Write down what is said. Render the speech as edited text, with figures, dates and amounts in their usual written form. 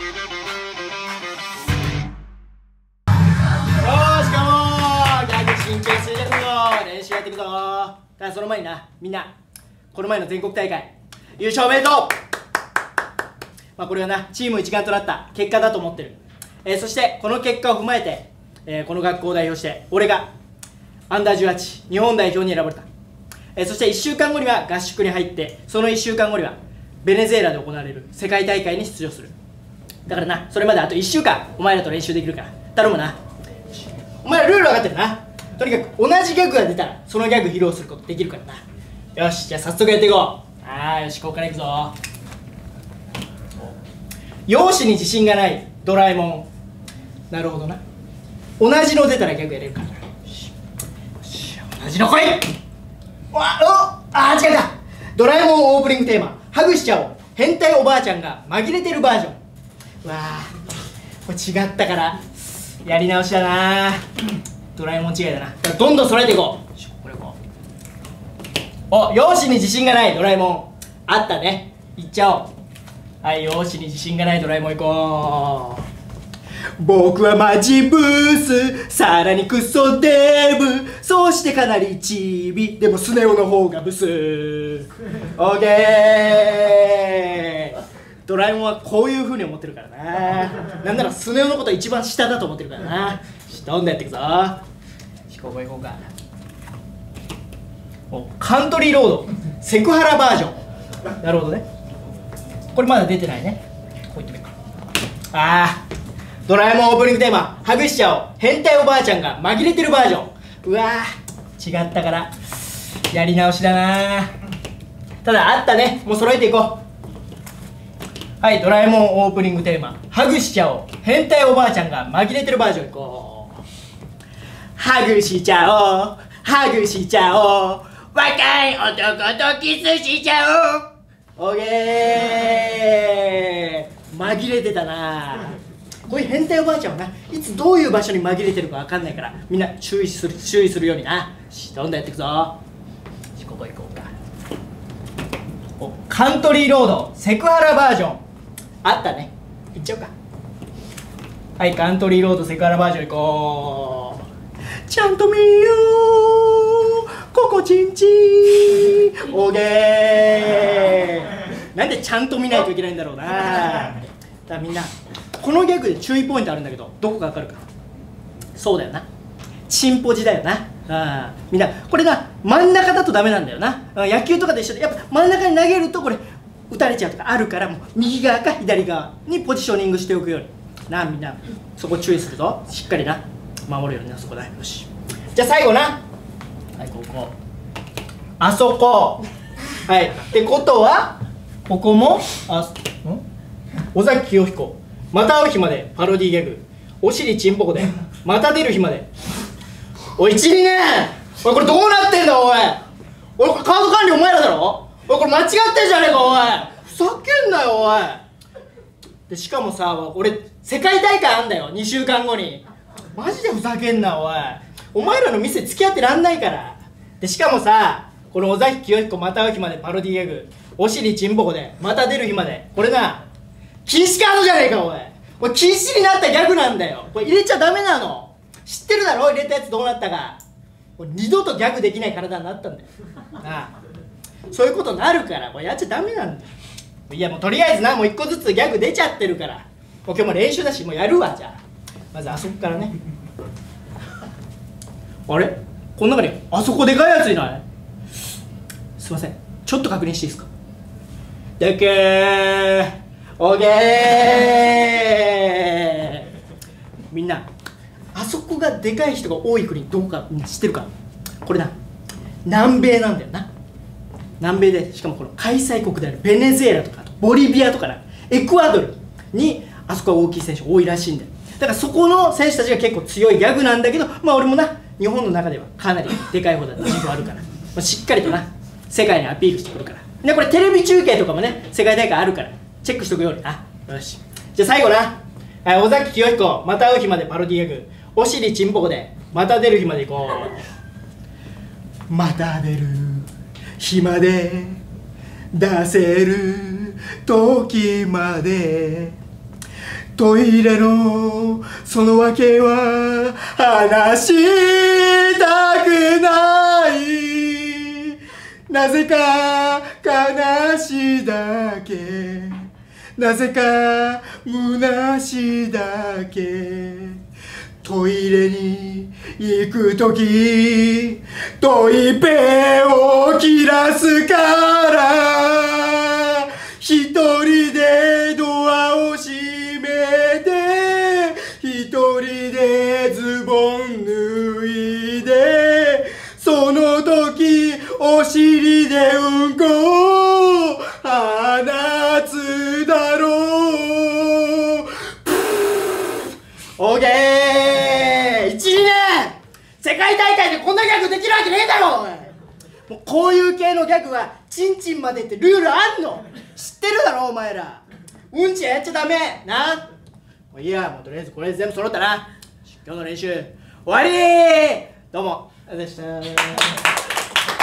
練習やっていくぞ。ただその前にな、みんなこの前の全国大会優勝おめでとう。これはな、チーム一丸となった結果だと思ってる。そしてこの結果を踏まえて、この学校を代表して俺がアンダー18日本代表に選ばれた。そして1週間後には合宿に入って、その1週間後にはベネズエラで行われる世界大会に出場する。だからな、それまであと1週間お前らと練習できるから頼むな。お前らルール分かってるな。とにかく同じギャグが出たらそのギャグ披露することできるからな。よし、じゃあ早速やっていこう。よし、ここからいくぞ。容姿に自信がないドラえもん。なるほどな。同じの出たらギャグやれるからな。よし、同じの来い。違うか。ドラえもんオープニングテーマ、ハグしちゃおう変態おばあちゃんが紛れてるバージョン。これ違ったからやり直しだな。ドラえもん違いだな。どんどん揃えていこう。これこう。容姿に自信がないドラえもん。あったね。いっちゃおう。はい、容姿に自信がないドラえもんいこう。僕はマジブース、さらにクソデブ、そうしてかなりチビ、でもスネ夫の方がブス。オーケー。ドラえもんはこういう風に思ってるからな。なんならスネ夫のこと一番下だと思ってるからな。どんどんやっていくぞ。ここ行こうか。カントリーロードセクハラバージョン。なるほどね。これまだ出てないね。こう言ってみようか。ドラえもんオープニングテーマ、ハグしちゃおう変態おばあちゃんが紛れてるバージョン。違ったからやり直しだな。ただあったね。もう揃えていこう。はい、ドラえもんオープニングテーマ、ハグしちゃおう変態おばあちゃんが紛れてるバージョンいこう。ハグしちゃおうハグしちゃおう若い男とキスしちゃおう。オーケー。紛れてたな。こういう変態おばあちゃんはないつどういう場所に紛れてるか分かんないから、みんな注意するようにな。どんどんやっていくぞ。ここ行こうか。カントリーロードセクハラバージョン。あったね。いっちゃおうか。はい、カントリーロードセクハラバージョンいこう。ちゃんと見ようここちんちー。オーケー。なんでちゃんと見ないといけないんだろうな。だからみんなこのギャグで注意ポイントあるんだけど、どこか分かるか。そうだよな、チンポジだよな。みんなこれな、真ん中だとダメなんだよな。野球とかで一緒で、やっぱ真ん中に投げるとこれ打たれちゃうとかあるから、もう右側か左側にポジショニングしておくようにな。みんなそこ注意するぞ。しっかりな守るようにな。そこだ。よし、じゃあ最後な。はい、ここあそこ。はいってことはここも尾崎清彦また会う日までパロディギャグ、お尻ちんぽこでまた出る日まで。おい12年、おいこれどうなってんだおい。おいこれカード管理お前らだろ。おいこれ間違ってんじゃねえかおい。ふざけんなよおい。でしかもさ、俺世界大会あんだよ2週間後に。マジでふざけんなおい。お前らの店付き合ってらんないから。でしかもさ、この尾崎清彦また会う日までパロディギャグ、お尻ちんぽこでまた出る日まで、これな禁止カードじゃねえかおい。これ禁止になったギャグなんだよ。これ入れちゃダメなの知ってるだろ。入れたやつどうなったか。二度とギャグできない体になったんだよな。そういうことになるからこれやっちゃダメなんだよ。いやもうとりあえずな、もう一個ずつギャグ出ちゃってるから、もう今日も練習だしもうやるわ。じゃあまずあそこからね。あれ、この中にあそこでかいやついない？すいません、ちょっと確認していいですか。でけー。オーケー。みんなあそこがでかい人が多い国どこかみんな知ってるか。これな、南米なんだよな。南米で、しかもこの開催国であるベネズエラとかボリビアとかな、エクアドルにあそこは大きい選手多いらしいんだよ。だからそこの選手たちが結構強いギャグなんだけど、まあ俺もな日本の中ではかなりでかい方だって自負あるから、しっかりとな世界にアピールしてくるから。でこれテレビ中継とかもね世界大会あるからチェックしとくようにな。よし、じゃあ最後な。はい、尾崎清彦また会う日までパロディギャグ、お尻ちんぽこでまた出る日までいこう。また出る日まで出せる時までトイレのその訳は話したくない。なぜか悲しいだけ、なぜか虚しいだけ。トイレに行くときトイペを切らすから、一人でドアを閉めて、一人でズボン脱いで、その時お尻でうんこを放つだろう。 オーケー、1、2年世界大会でこんなギャグできるわけねえだろ。おい、もうこういう系のギャグはチンチンまでってルールあんの知ってるだろお前ら。うんちはやっちゃダメな。もういいや、もうとりあえずこれで全部揃ったな。今日の練習終わりー。どうもありがとうございました。